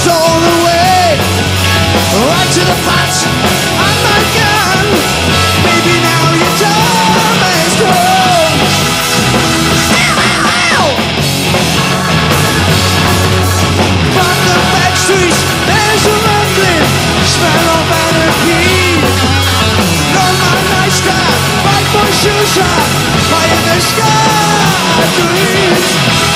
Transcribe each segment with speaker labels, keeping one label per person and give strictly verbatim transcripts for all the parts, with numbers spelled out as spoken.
Speaker 1: all the way, right to the pot on my gun. Baby, now your time has come. From the back streets, there's a rumbling smell of anarchy. Roll my nightstand, fight my shoes off, fire in the sky breeze.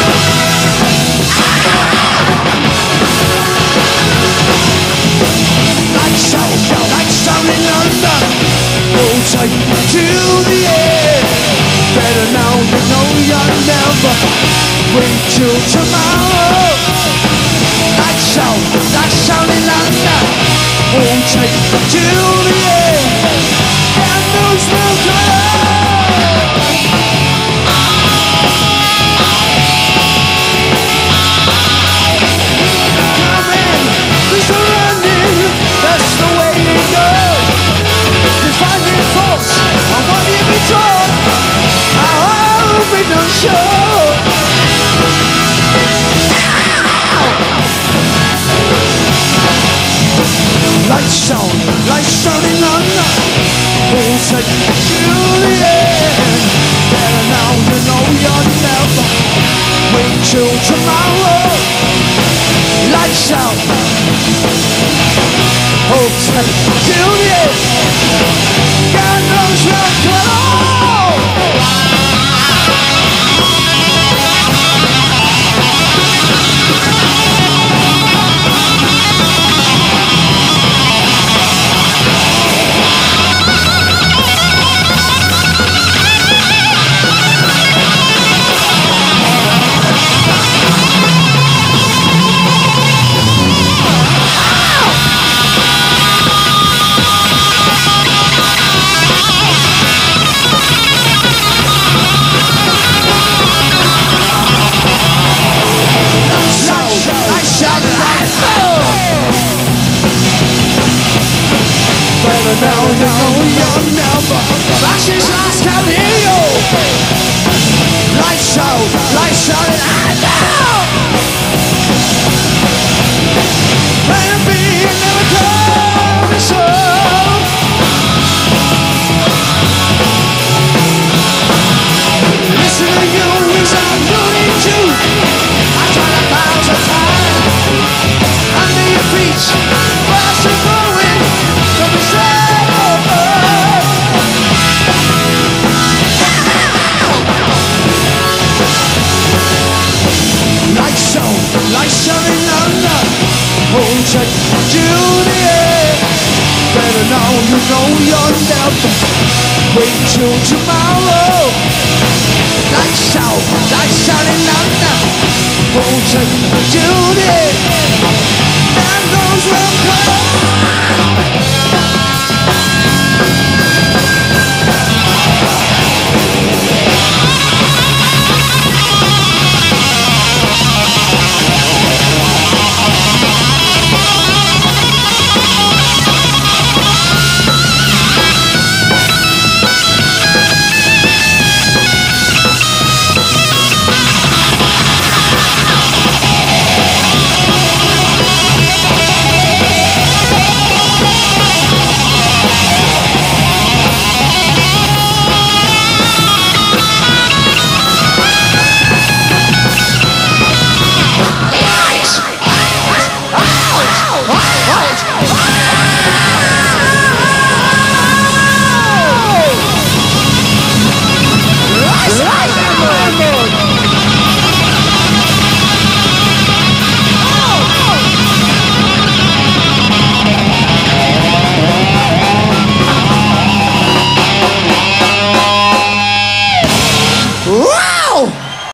Speaker 1: Lights out, lights out in London, hold tight to the end. Better now you know you'll never wait till tomorrow. Lights out, lights out in London, hold tight to the end. Candles will glow. Come in, we're surrounding, that's the way it goes. Defining force, I want you to be told, I hope it don't show. Lights on, lights on in London, hold tight to the end. Better now you know you'll never wait till tomorrow. Lights out, hold tight till the end. God knows you're close. Better now you know you'll never flashes last can hear you. Lights out, lights out and I know. Plan B never comes home. Listen to you is I'm doing too. I tried a thousand times under your feet, fast and growing. Don't be sad, oh, oh. Lights on, lights on in London, hold tight to the end. Better now you know you'll never wait till tomorrow. Lights out, lights out in London, hold tight to the end.